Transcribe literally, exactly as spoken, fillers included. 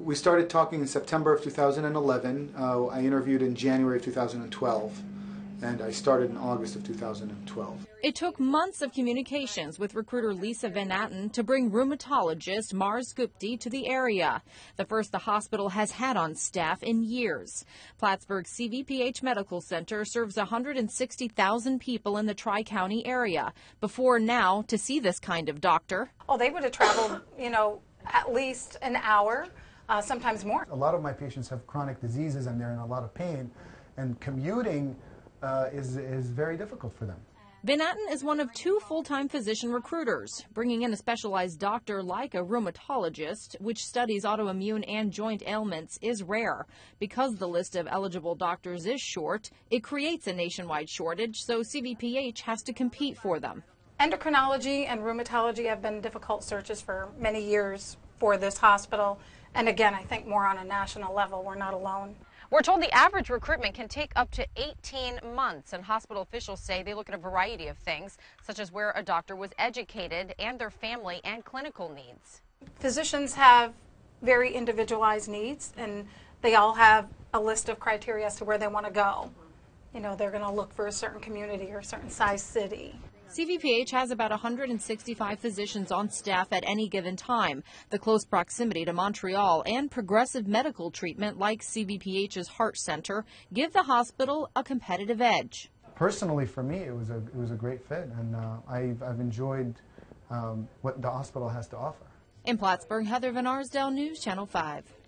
we started talking in September of two thousand eleven. Uh, I interviewed in January of two thousand twelve, and I started in August of two thousand twelve. It took months of communications with recruiter Lisa Van Atten to bring rheumatologist Mars Gupti to the area, the first the hospital has had on staff in years. Plattsburgh C V P H Medical Center serves one hundred sixty thousand people in the Tri-County area. Before now, to see this kind of doctor. Oh, they would have traveled, you know, at least an hour, uh, sometimes more. A lot of my patients have chronic diseases and they're in a lot of pain, and commuting uh, is, is very difficult for them. Van Atten is one of two full-time physician recruiters. Bringing in a specialized doctor like a rheumatologist, which studies autoimmune and joint ailments, is rare. Because the list of eligible doctors is short, it creates a nationwide shortage, so C V P H has to compete for them. Endocrinology and rheumatology have been difficult searches for many years for this hospital. And again, I think more on a national level. We're not alone. We're told the average recruitment can take up to eighteen months, and hospital officials say they look at a variety of things, such as where a doctor was educated and their family and clinical needs. Physicians have very individualized needs, and they all have a list of criteria as to where they want to go. You know, they're going to look for a certain community or a certain size city. C V P H has about one hundred sixty-five physicians on staff at any given time. The close proximity to Montreal and progressive medical treatment like C V P H's Heart Center give the hospital a competitive edge. Personally, for me, it was a, it was a great fit, and uh, I've, I've enjoyed um, what the hospital has to offer. In Plattsburgh, Heather Van Arsdale, News Channel five.